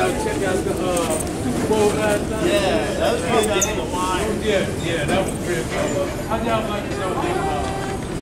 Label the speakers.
Speaker 1: to check out the Super Bowl last night.
Speaker 2: Yeah, that was good.
Speaker 1: Yeah, that was real good. How y'all like the show?